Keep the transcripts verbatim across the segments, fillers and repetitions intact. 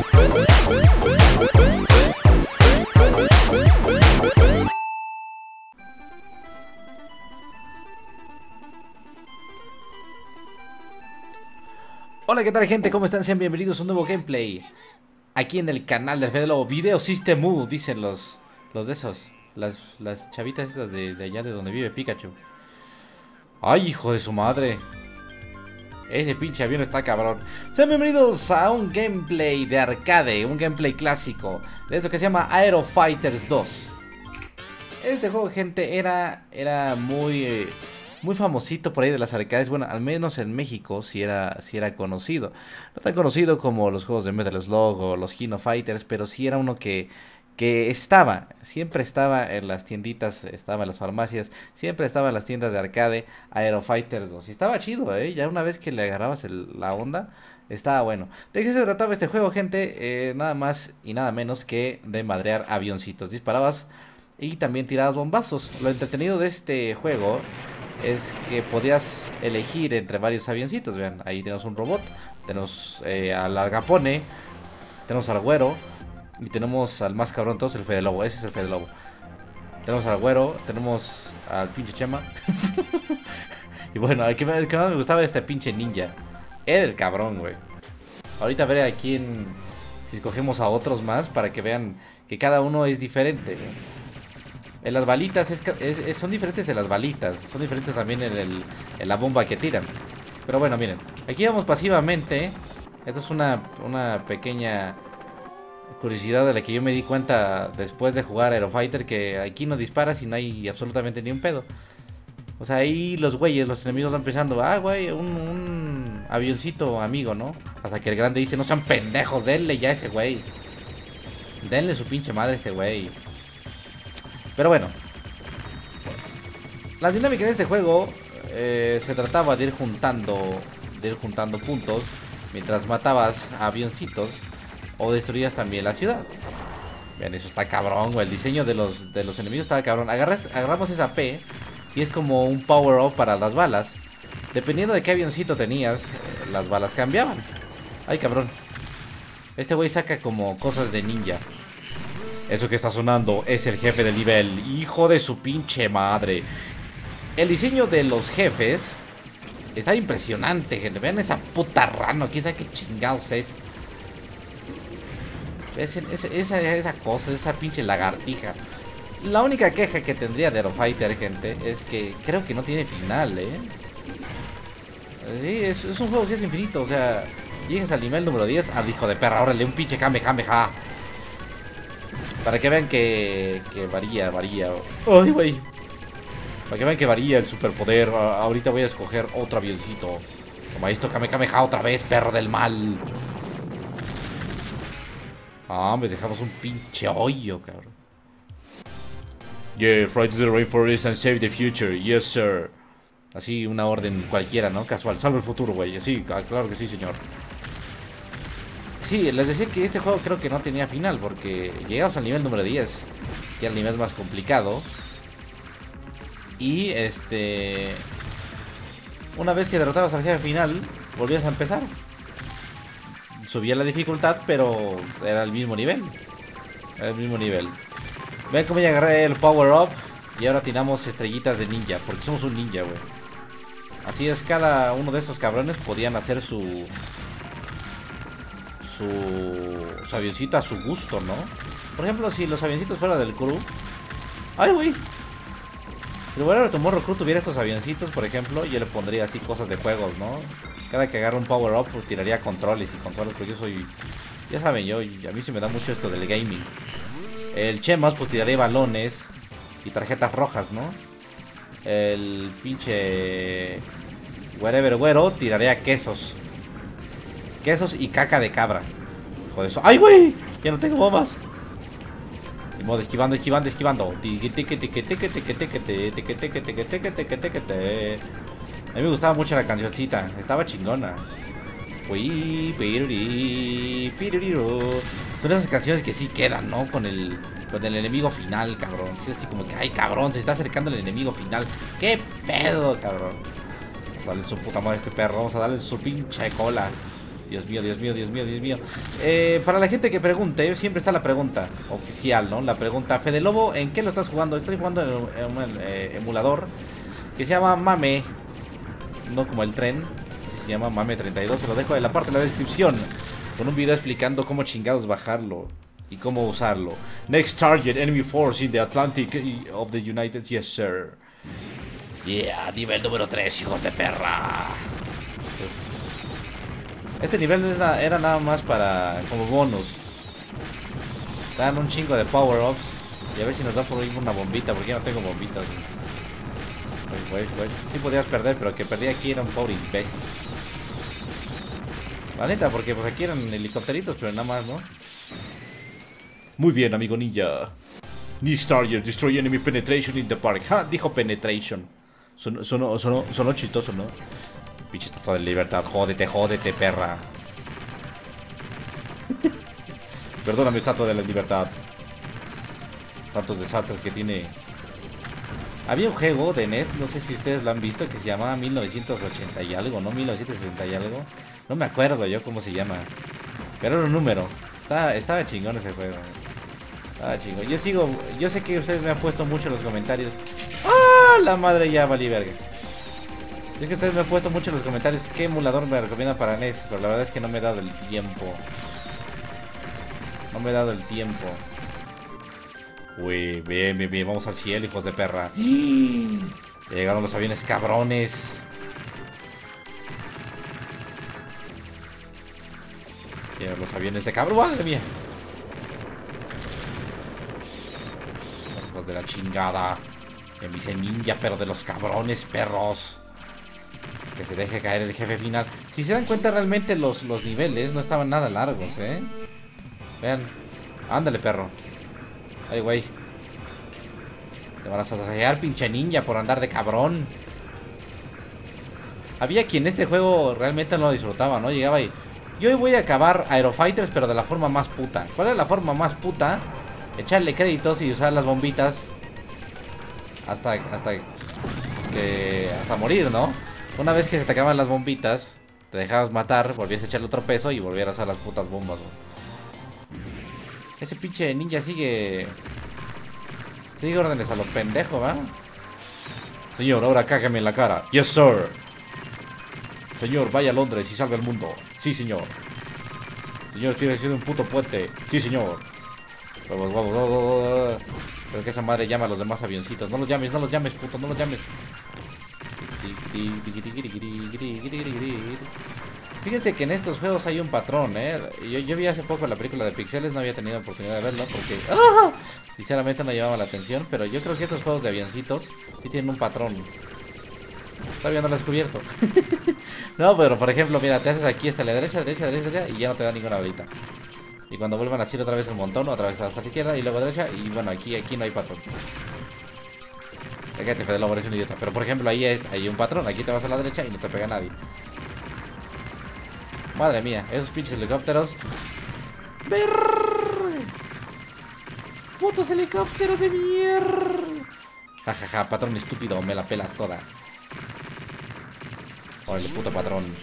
Hola, ¿qué tal, gente? ¿Cómo están? Sean bienvenidos a un nuevo gameplay aquí en el canal del Fede Lobo. Video System U, dicen los, los de esos, las, las chavitas esas de, de allá de donde vive Pikachu. Ay, hijo de su madre. Ese pinche avión está cabrón. Sean bienvenidos a un gameplay de arcade, un gameplay clásico de esto que se llama Aero Fighters dos. Este juego, gente, era, era muy... Eh, muy famosito por ahí de las arcades. Bueno, al menos en México sí era, sí era conocido. No tan conocido como los juegos de Metal Slug o los Kino Fighters, pero sí era uno que, que estaba, siempre estaba en las tienditas, estaba en las farmacias, siempre estaba en las tiendas de arcade, Aero Fighters dos. Y estaba chido, ¿eh? Ya una vez que le agarrabas el, la onda, estaba bueno. ¿De qué se trataba este juego, gente? Eh, nada más y nada menos que de madrear avioncitos. Disparabas y también tirabas bombazos. Lo entretenido de este juego es que podías elegir entre varios avioncitos. Vean, ahí tenemos un robot, tenemos eh, al Agapone, tenemos al Güero y tenemos al más cabrón todos, el Fede Lobo. Ese es el Fede Lobo. Tenemos al Güero, tenemos al pinche Chema. Y bueno, el que, el que más me gustaba era este pinche ninja. Era el cabrón, güey. Ahorita veré a quién, si escogemos a otros más, para que vean que cada uno es diferente, ¿no? En las balitas es, es, es, son diferentes en las balitas. Son diferentes también en, el, en la bomba que tiran. Pero bueno, miren, aquí vamos pasivamente. Esto es una, una pequeña curiosidad de la que yo me di cuenta después de jugar Aero Fighter, que aquí no disparas y no hay absolutamente ni un pedo. O sea, ahí los güeyes, los enemigos van pensando, ah, güey, un, un avioncito amigo, ¿no? Hasta que el grande dice, no sean pendejos, denle ya a ese güey. Denle su pinche madre a este güey. Pero bueno, la dinámica de este juego eh, se trataba de ir juntando, de ir juntando puntos mientras matabas a avioncitos o destruías también la ciudad. Vean, eso está cabrón, güey. El diseño de los, de los enemigos estaba cabrón. Agarras, agarramos esa P y es como un power up para las balas. Dependiendo de qué avioncito tenías, eh, las balas cambiaban. Ay, cabrón. Este güey saca como cosas de ninja. Eso que está sonando es el jefe del nivel. Hijo de su pinche madre. El diseño de los jefes está impresionante, gente. Vean esa puta rana. ¿Quién sabe qué chingados es? Es, es esa, esa cosa, esa pinche lagartija. La única queja que tendría de Aero Fighter, gente, es que creo que no tiene final, ¿eh? Sí, es, es un juego que es infinito. O sea, llegues al nivel número diez. Al hijo de perra, órale, un pinche Kamehameha. Para que vean que, que varía, varía. Ay, güey. Para que vean que varía el superpoder. Ahorita voy a escoger otro avioncito. Toma esto, Kamehameha otra vez, perro del mal. Ah, me dejamos un pinche hoyo, cabrón. Yeah, fly to the rainforest and save the future. Yes, sir. Así, una orden cualquiera, ¿no? Casual. Salve el futuro, güey. Sí, claro que sí, señor. Sí, les decía que este juego creo que no tenía final, porque llegamos al nivel número diez, que era el nivel más complicado. Y este... una vez que derrotabas al jefe final, volvías a empezar. Subía la dificultad, pero era el mismo nivel. Era el mismo nivel. Ven cómo ya agarré el power up y ahora tiramos estrellitas de ninja, porque somos un ninja, güey. Así es, cada uno de estos cabrones podían hacer su... Su, su avioncito a su gusto, ¿no? Por ejemplo, si los avioncitos fueran del crew. ¡Ay, güey! Si el Warrior Tomorrow Crew tuviera estos avioncitos, por ejemplo, yo le pondría así cosas de juegos, ¿no? Cada que agarre un power up, pues tiraría controles y controles, porque yo soy... Ya saben, yo, a mí se me da mucho esto del gaming. El Chemas, pues tiraría balones y tarjetas rojas, ¿no? El pinche... Wherever Güero tiraría quesos. Quesos y caca de cabra. Joder, eso. ¡Ay, güey! Ya no tengo bombas. De modo, esquivando, esquivando, esquivando. A mí me gustaba mucho la cancioncita. Estaba chingona. Uy, piruri, piruriru. Son esas canciones que sí quedan, ¿no? Con el, con el enemigo final, cabrón. Es así como que, ay, cabrón, se está acercando el enemigo final. ¿Qué pedo, cabrón? Vamos a darle su puta madre a este perro. Vamos a darle su pinche cola. Dios mío, Dios mío, Dios mío, Dios mío. Eh, para la gente que pregunte, siempre está la pregunta oficial, ¿no? La pregunta, Fede Lobo, ¿en qué lo estás jugando? Estoy jugando en, en un eh, emulador que se llama Mame, no como el tren, se llama Mame treinta y dos, se lo dejo en la parte de la descripción, con un video explicando cómo chingados bajarlo y cómo usarlo. Next target, enemy force in the Atlantic of the United, yes sir. Yeah, nivel número tres, hijos de perra. Este nivel era, era nada más para como bonus. Dan un chingo de power-ups. Y a ver si nos da por ahí una bombita, porque ya no tengo bombitas. Pues, pues, sí podías perder, pero el que perdía aquí era un pobre imbécil. La neta, porque pues aquí eran helicópteritos, pero nada más, ¿no? Muy bien, amigo ninja. New Starter, destroy enemy penetration in the park. Ja, dijo penetration. Sonó, sonó, sonó, sonó chistoso, ¿no? Pinche estatua de libertad, jódete, jódete, perra. Perdóname, estatua de la libertad. Tantos desastres que tiene. Había un juego de N E S, no sé si ustedes lo han visto, que se llamaba mil novecientos ochenta y algo, ¿no? mil novecientos sesenta y algo. No me acuerdo yo cómo se llama. Pero era un número. Estaba, estaba chingón ese juego. Estaba chingón. Yo sigo, yo sé que ustedes me han puesto mucho en los comentarios. ¡Ah! La madre ya valí verga. Sé que ustedes me han puesto mucho en los comentarios qué emulador me recomiendan para N E S, pero la verdad es que no me he dado el tiempo. No me he dado el tiempo. Uy, bien, bien, bien, vamos al cielo, hijos de perra. Ya llegaron los aviones cabrones. Llegaron los aviones de cabrón, madre mía. Hijos de la chingada. Que me dice ninja, pero de los cabrones, perros. Que se deje caer el jefe final. Si se dan cuenta, realmente los, los niveles no estaban nada largos, ¿eh? Vean. Ándale, perro. Ay, güey. Te van a satassear, pinche ninja, por andar de cabrón. Había quien este juego realmente no lo disfrutaba, ¿no? Llegaba y... Yo hoy voy a acabar Aerofighters, pero de la forma más puta. ¿Cuál es la forma más puta? Echarle créditos y usar las bombitas Hasta, hasta que... Hasta morir, ¿no? Una vez que se te acaban las bombitas, te dejabas matar, volvías a echarle otro peso y volvías a usar las putas bombas, ¿no? Ese pinche ninja sigue... Sigue órdenes a los pendejos, ¿va? Señor, ahora cágame en la cara. Yes, sir. Señor, vaya a Londres y salve al mundo. Sí, señor. Señor, tiene que ser un puto puente. Sí, señor. Vamos, vamos, vamos, vamos. Pero que esa madre llama a los demás avioncitos. No los llames, no los llames, puto, no los llames. Fíjense que en estos juegos hay un patrón, ¿eh? Yo, yo vi hace poco la película de Pixeles, no había tenido oportunidad de verla porque... ¡ah! Sinceramente no llamaba la atención, pero yo creo que estos juegos de avioncitos sí tienen un patrón. Todavía no lo he descubierto. No, pero por ejemplo, mira, te haces aquí hasta la derecha, derecha, derecha, derecha y ya no te da ninguna bolita. Y cuando vuelvan a hacer otra vez un montón, otra vez hasta la izquierda y luego derecha, y bueno, aquí, aquí no hay patrón. Fíjate, Fede Lobo, eres un idiota. Pero por ejemplo, ahí es, hay un patrón, aquí te vas a la derecha y no te pega nadie. Madre mía, esos pinches helicópteros. ¡Brrr! ¡Putos helicópteros de mierda! Ja, ja, ja, patrón estúpido, me la pelas toda. Órale, puto patrón.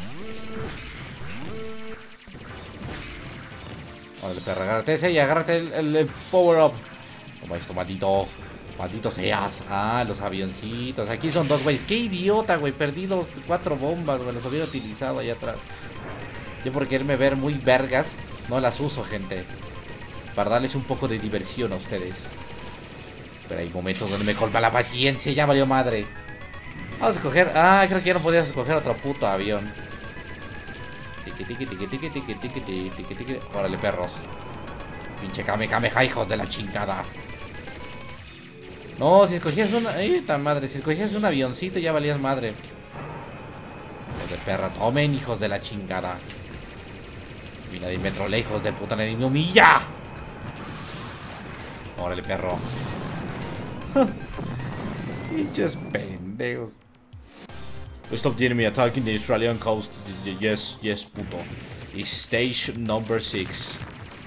Órale, perra, agárrate ese y agárrate el, el, el power up. Toma esto, maldito. Maldito seas. Ah, los avioncitos. Aquí son dos, güeyes. Qué idiota, güey. Perdí dos, cuatro bombas, güey. Los hubiera utilizado allá atrás. Yo por quererme ver muy vergas, no las uso, gente. Para darles un poco de diversión a ustedes. Pero hay momentos donde me colma la paciencia. Ya valió madre. Vamos a escoger. Ah, creo que ya no podías escoger otro puto avión. Tiki tiki tiki tiki tiki tiki tiki tiki tiki. Órale, perros. Pinche Kame Kameha, hijos de la chingada. No, si escogías una... ¡Ay, tan madre! Si escogías un avioncito ya valías madre. Hijos de perra. Tomen, hijos de la chingada. Y nadie me trolea, hijos de puta. Nadie me humilla. Órale, perro. Pinches pendejos. Stop the enemy attacking the Australian coast. Yes, yes, puto. It's stage number six.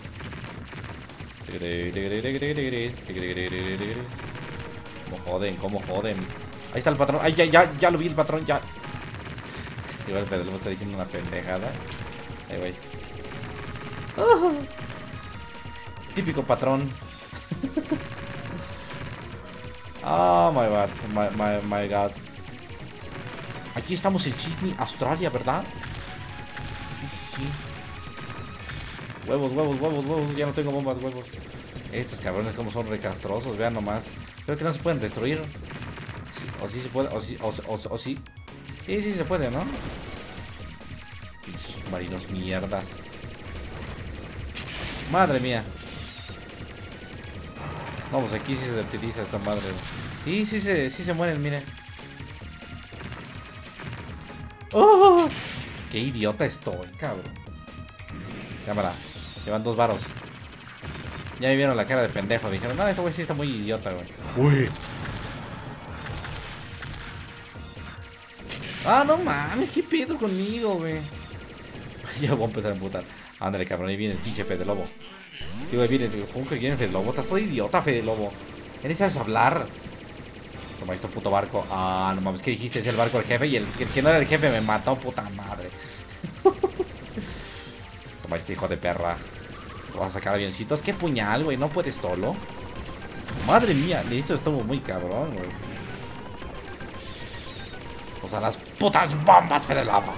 Cómo joden, cómo joden. Ahí está el patrón. Ay, ya, ya, ya lo vi el patrón, ya. Igual el Pedro me está diciendo una pendejada. Ahí, güey. Oh, típico patrón. Oh my god, my, my, my god. Aquí estamos en Sydney, Australia, ¿verdad? Sí, sí. Huevos, huevos, huevos, huevos. Ya no tengo bombas, huevos. Estos cabrones como son recastrosos, vean nomás. Creo que no se pueden destruir. Sí, o sí se puede, o sí, o, o, o, o sí. Sí, sí se puede, ¿no? Pinches marinos mierdas. Madre mía. Vamos, aquí sí se utiliza esta madre. Sí, sí se, sí se mueren, miren. ¡Oh! ¡Qué idiota estoy, cabrón! Cámara, llevan dos varos. Ya me vieron la cara de pendejo. Dijeron, no, este güey sí está muy idiota, güey. ¡Uy! Ah, no mames, ¿qué pedo conmigo, güey? Ya voy a empezar a emputar. Ándale, cabrón, ahí viene el pinche Fede Lobo. Digo, ahí viene, ¿cómo que viene Fede Lobo? Estás todo idiota, Fede Lobo. Ya ni sabes hablar. Toma esto, puto barco. Ah, no mames, ¿qué dijiste? Es el barco del jefe y el que, que no era el jefe me mató, puta madre. Toma este hijo de perra. Vas a sacar avioncitos. ¿Qué puñal, güey? ¿No puedes solo? Madre mía, eso estuvo muy cabrón, güey. O sea, las putas bombas, Fede Lobo.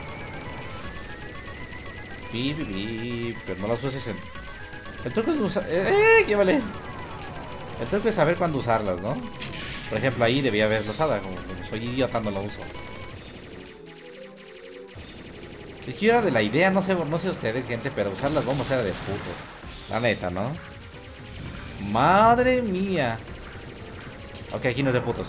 Pi, pi, pi, pero no las uses en... El truco es usar... ¡Eh! ¡Qué vale! El truco es saber cuándo usarlas, ¿no? Por ejemplo, ahí debía haberlo usada. Como soy idiota, no lo uso. Es que yo era de la idea, no sé, no sé ustedes, gente, pero usar las bombas era de puto. La neta, ¿no? Madre mía. Ok, aquí no es de putos.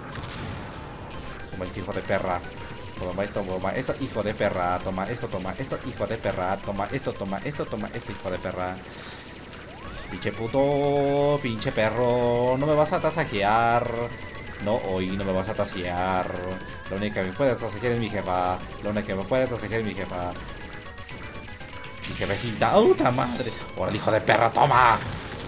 Toma este hijo de perra. Toma esto, toma esto, hijo de perra. Toma esto, toma esto, hijo de perra. Toma esto, toma esto, toma esto, hijo de perra. Pinche puto, pinche perro. No me vas a tasajear. No, hoy no me vas a tasajear. La única que me puede tasajear es mi jefa. La única que me puede tasajear es mi jefa. Mi jefecita. ¡Puta madre! ¡Ahora, hijo de perra, toma!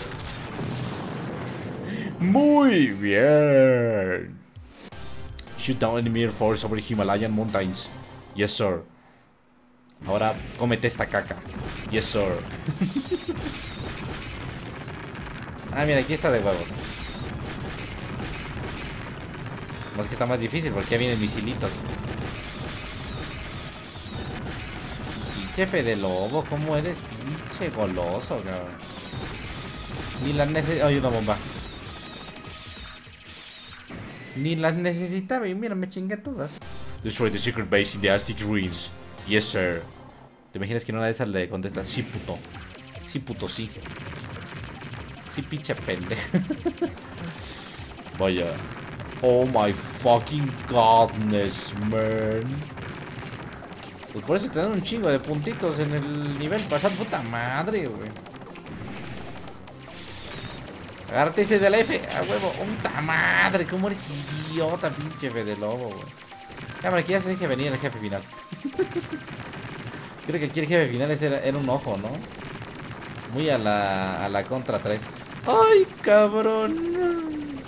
Muy bien. Shoot down enemy air force over Himalayan mountains. Yes, sir. Ahora, cómete esta caca. Yes, sir. Ah, mira, aquí está de huevos. Más que está más difícil porque ya vienen misilitos. Pinche Fede Lobo, ¿cómo eres? Pinche goloso, cabrón. Ni las necesitaba. Ay, una bomba. Ni las necesitaba y mira, me chingué todas. Destroy the secret base in the Aztec ruins. Yes, sir. ¿Te imaginas que en una de esas le contesta? Sí, puto. Sí, puto, sí. Sí, pinche pendejo. Vaya. Oh my fucking godness, man. Pues por eso te dan un chingo de puntitos en el nivel. Pasar puta madre, güey. Agárrate ese del F, a huevo. Puta madre, cómo eres idiota, pinche Fede Lobo, güey. Cámara, que ya se deje venir el jefe final. Creo que aquí el jefe final era, era un ojo, ¿no? Muy a la, a la contra tres. ¡Ay, cabrón!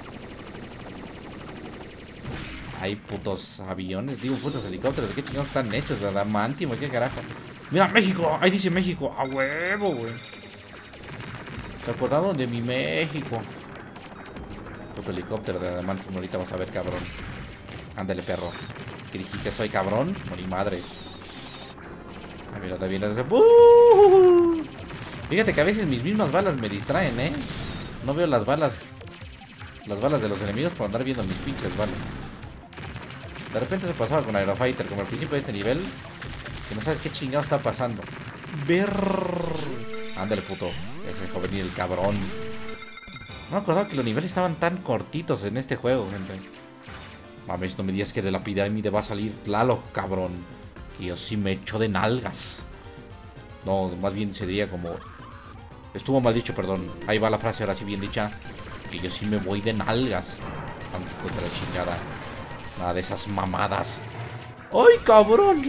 Hay putos aviones, digo, putos helicópteros. ¿Qué chingados están hechos? Adamantium, ¿qué carajo? Mira, México, ahí dice México. A huevo, güey. Se acordaron de mi México. Puto helicóptero de adamantium. Ahorita vas a ver, cabrón. Ándale, perro. ¿Qué dijiste? ¿Soy cabrón? Morí madres. Ah, mira, te vienes de... ¡Uh! Fíjate que a veces mis mismas balas me distraen, ¿eh? No veo las balas. Las balas de los enemigos por andar viendo mis pinches balas. De repente se pasaba con Aerofighter, como al principio de este nivel, que no sabes qué chingado está pasando. Ver. Ándale, puto. Ya se dejó venir el cabrón. No me acordaba que los niveles estaban tan cortitos en este juego, gente. Mames, no me digas que de la pirámide va a salir Tlaloc, cabrón. Que yo sí me echo de nalgas. No, más bien sería como... Estuvo mal dicho, perdón. Ahí va la frase, ahora sí bien dicha. Que yo sí me voy de nalgas. Tanto contra la chingada. Nada de esas mamadas. ¡Ay, cabrón!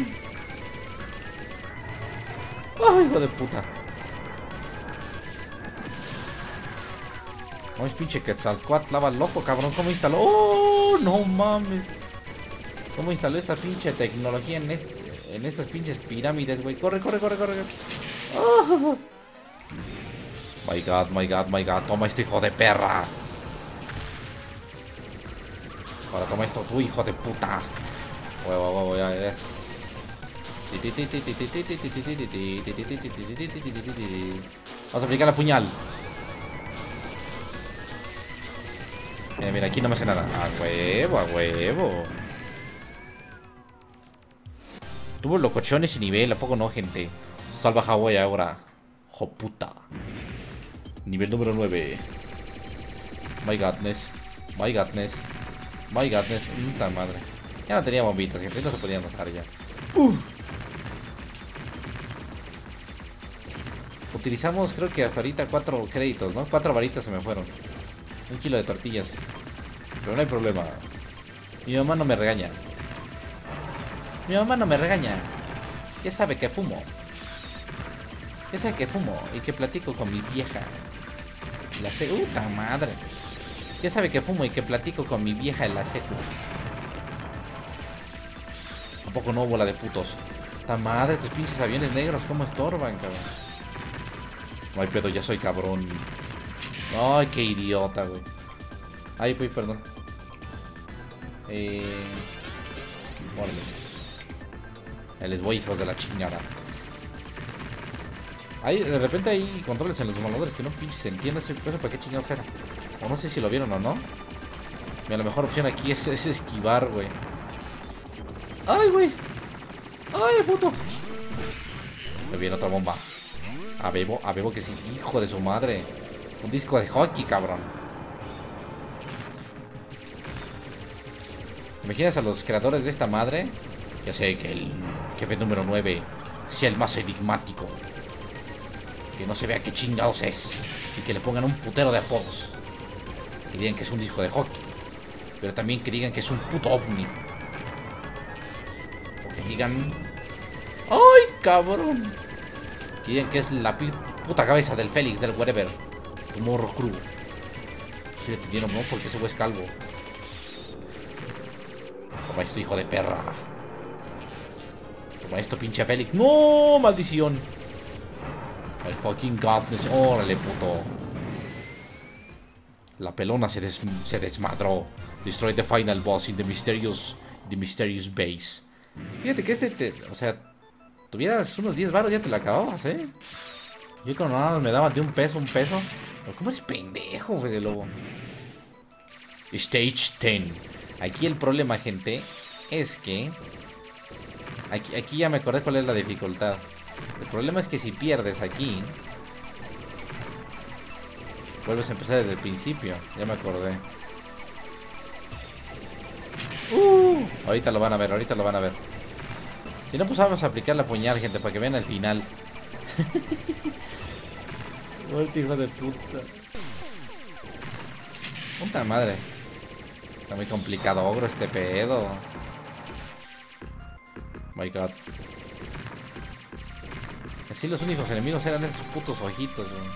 ¡Ay, hijo de puta! No es pinche Quetzalcóatl, lava loco, cabrón. ¿Cómo instaló? ¡Oh, no mames! ¿Cómo instaló esta pinche tecnología en este, en estas pinches pirámides, güey. Corre, corre, corre, corre. Oh. My god, my god, my god. Toma esto, hijo de perra. Ahora toma esto, tú, hijo de puta. Huevo, huevo, ya, ya. Vamos a aplicar la puñal. Mira, mira, aquí no me hace nada. A huevo, a huevo. Tuvo locochones y nivel, ¿a poco no, gente? Salva Hawái ahora. Joputa. Nivel número nueve. My godness. My godness. My godness. Puta madre. Ya no tenía bombitas, gente. No se podían usar ya. Uh. Utilizamos, creo que hasta ahorita cuatro créditos, ¿no? Cuatro varitas se me fueron. Un kilo de tortillas. Pero no hay problema. Mi mamá no me regaña. Mi mamá no me regaña. Ya sabe que fumo. Ya sabe que fumo y que platico con mi vieja. La secu. ¡Puta madre! Ya sabe que fumo y que platico con mi vieja en la secu. Tampoco no, bola de putos. ¡Puta madre! Estos pinches aviones negros, ¿cómo estorban, cabrón? No hay pedo, ya soy cabrón. Ay, qué idiota, güey. Ay, güey, perdón. Eh... Órale. Ahí les voy, hijos de la chingada. Hay, de repente hay controles en los emuladores que no pinches se entiende ese peso para qué chingados era. O no sé si lo vieron o no. Mira, la mejor opción aquí es, es esquivar, güey. ¡Ay, güey! ¡Ay, puto! Me viene otra bomba. A Bebo, a Bebo que sí, hijo de su madre. Un disco de hockey, cabrón. ¿Imaginas a los creadores de esta madre? Ya sé que el jefe número nueve sea el más enigmático. Que no se vea qué chingados es. Y que le pongan un putero de apodos. Que digan que es un disco de hockey. Pero también que digan que es un puto ovni. O que digan... ¡Ay, cabrón! Que digan que es la puta cabeza del Félix, del whatever. Tu morro crudo. Si le entendieron, ¿no? Porque ese güey es calvo. Toma esto, hijo de perra. Toma esto, pinche Félix. ¡No! ¡Maldición! El fucking godness. Órale, puto. La pelona se, des se desmadró. Destroy the final boss in the mysterious, the mysterious base. Fíjate que este, te, o sea, tuvieras unos diez baros ya te la acababas, ¿eh? Yo con nada me daban de un peso, un peso. Pero ¿cómo eres pendejo, Fede Lobo? Stage diez. Aquí el problema, gente, es que... Aquí, aquí ya me acordé cuál es la dificultad. El problema es que si pierdes aquí... Vuelves a empezar desde el principio. Ya me acordé. Uh, ahorita lo van a ver, ahorita lo van a ver. Si no, pues vamos a aplicar la puñal, gente, para que vean el final. Vuelta, hijo de puta. Puta madre. Está muy complicado, ogro, este pedo. My god. Así los únicos enemigos eran esos putos ojitos, güey.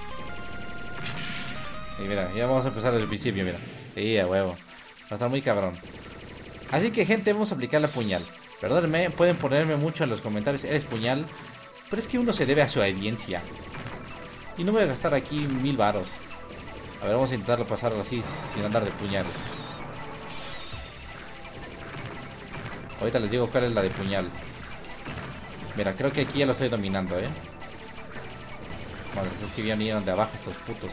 Y mira, ya vamos a empezar desde el principio, mira. Sí, a huevo. Va a estar muy cabrón. Así que, gente, vamos a aplicar la puñal. Perdónenme, pueden ponerme mucho en los comentarios. Eres puñal. Pero es que uno se debe a su audiencia. Y no voy a gastar aquí mil varos. A ver, vamos a intentarlo pasar así, sin andar de puñales. Ahorita les digo cuál es la de puñal. Mira, creo que aquí ya lo estoy dominando, ¿eh? Madre, es que vinieron de abajo estos putos.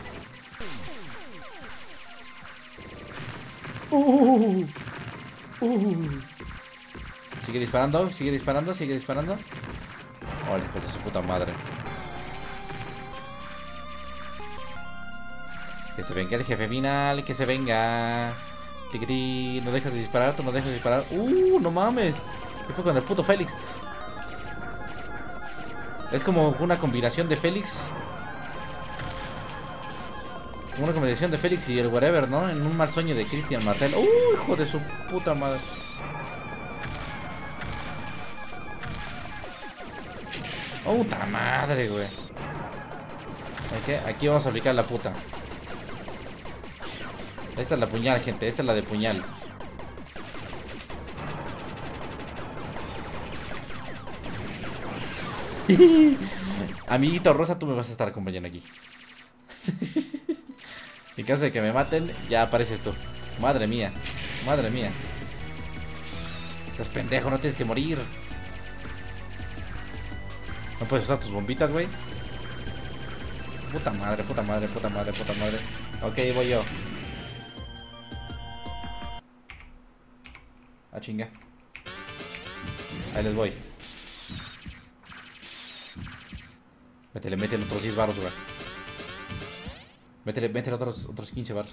Uh, uh. Sigue disparando, sigue disparando, sigue disparando. Oh, el hijo de su puta madre. Que se venga el jefe final, que se venga. Tiquití, no dejas de disparar, tú no dejas de disparar. Uh, no mames. ¿Qué fue con el puto Félix? Es como una combinación de Félix. Una combinación de Félix y el whatever, ¿no? En un mal sueño de Christian Martel. ¡Uh, hijo de su puta madre! ¡Oh, puta madre, güey! Okay, aquí vamos a aplicar la puta. Esta es la puñal, gente. Esta es la de puñal. Amiguito Rosa, tú me vas a estar acompañando aquí. En caso de que me maten, ya apareces tú. Madre mía, madre mía. Estás pendejo, no tienes que morir. No puedes usar tus bombitas, güey. Puta madre, puta madre, puta madre, puta madre. Ok, voy yo. Ah, chinga. Ahí les voy. Métele, métele otros diez baros, güey. Métele, métele otros, otros quince baros.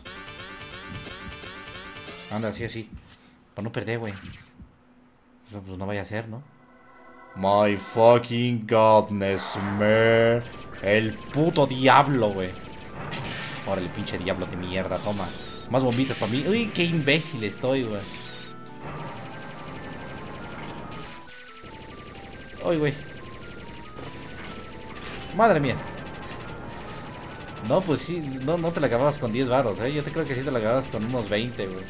Anda, así, así. Para no perder, güey. Pues, pues no vaya a ser, ¿no? My fucking godness, man. El puto diablo, güey. Órale, pinche diablo de mierda, toma. Más bombitas para mí. Uy, qué imbécil estoy, güey. Uy, güey. Madre mía. No, pues sí, no, no te la acababas con diez varos, eh. Yo te creo que sí te la acababas con unos veinte, güey.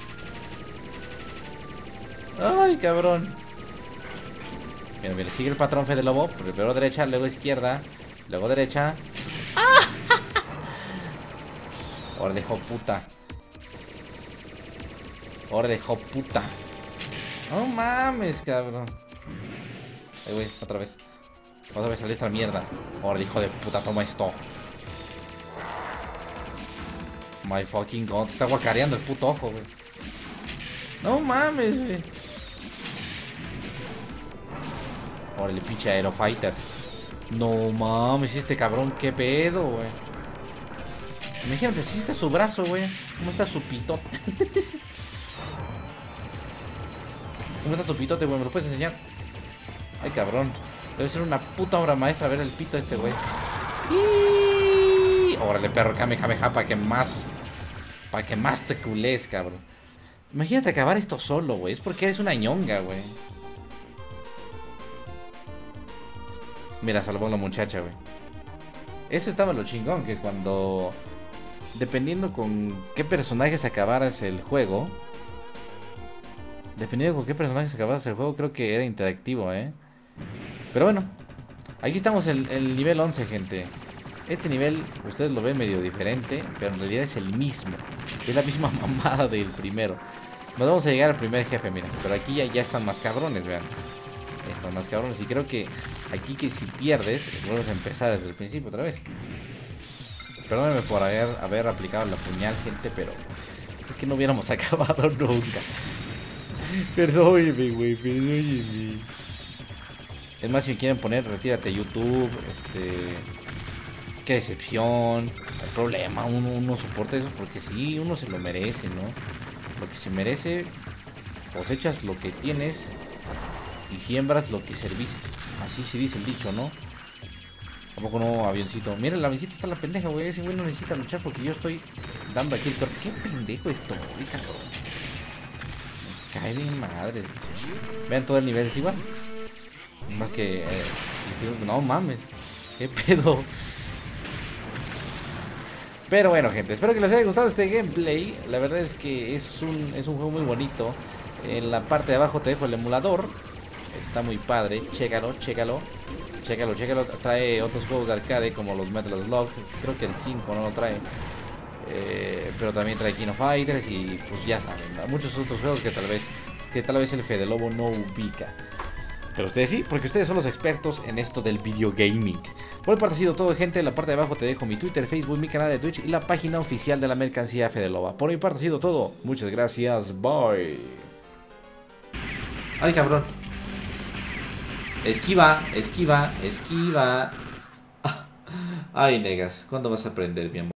Ay, cabrón. Mira, mira, sigue el patrón Fede Lobo. Primero derecha, luego izquierda, luego derecha. Ahora dejó puta. Ahora dejó puta. No mames, cabrón. Ahí, güey, otra vez. Otra vez salió esta mierda. Ahora, hijo de puta, toma esto. My fucking god. Está guacareando el puto ojo, güey. No mames, güey. Órale, pinche Aerofighter. No mames, este cabrón, qué pedo, güey. Imagínate, si está su brazo, güey. ¿Cómo está su pitote? ¿Cómo está tu pitote, güey? ¿Me lo puedes enseñar? Ay, cabrón. Debe ser una puta obra maestra ver el pito de este güey. Y... órale, perro, Kamehameha, para que más... para que más te culés, cabrón. Imagínate acabar esto solo, güey. Es porque eres una ñonga, güey. Mira, salvó a la muchacha, güey. Eso estaba lo chingón, que cuando... dependiendo con qué personajes acabaras el juego... Dependiendo con qué personajes acabaras el juego, creo que era interactivo, ¿eh? Pero bueno, aquí estamos en el nivel once, gente. Este nivel, ustedes lo ven medio diferente, pero en realidad es el mismo. Es la misma mamada del primero. Nos vamos a llegar al primer jefe, miren. Pero aquí ya, ya están más cabrones, vean. Están más cabrones. Y creo que aquí que si pierdes, vuelves a empezar desde el principio otra vez. Perdónenme por haber, haber aplicado la puñal, gente, pero es que no hubiéramos acabado nunca. Perdóneme, güey, perdóneme. Es más, si me quieren poner, retírate YouTube, este... qué decepción, no hay problema, uno, uno soporta eso porque sí, uno se lo merece, ¿no? Lo que se merece, cosechas lo que tienes y siembras lo que serviste. Así se dice el dicho, ¿no? Tampoco no, avioncito. Miren, el avioncito está la pendeja, güey. Ese güey no necesita luchar porque yo estoy dando aquí el cuerpo. ¿Qué pendejo esto, güey, cabrón? Me cae de madre. Vean, todo el nivel es igual. Más que... Eh, no mames. ¿Qué pedo? Pero bueno, gente, espero que les haya gustado este gameplay. La verdad es que es un, es un juego muy bonito. En la parte de abajo te dejo el emulador. Está muy padre, chécalo, chécalo. Chécalo, chécalo. Trae otros juegos de arcade como los Metal Slug. Creo que el cinco no lo trae. eh, Pero también trae King of Fighters. Y pues ya saben, muchos otros juegos que tal vez Que tal vez el Fede Lobo no ubica. Pero ustedes sí, porque ustedes son los expertos en esto del videogaming. Por mi parte ha sido todo, gente. En la parte de abajo te dejo mi Twitter, Facebook, mi canal de Twitch y la página oficial de la mercancía Fede Loba. Por mi parte ha sido todo. Muchas gracias. Bye. Ay, cabrón. Esquiva, esquiva, esquiva. Ay, negas. ¿Cuándo vas a aprender, mi amor?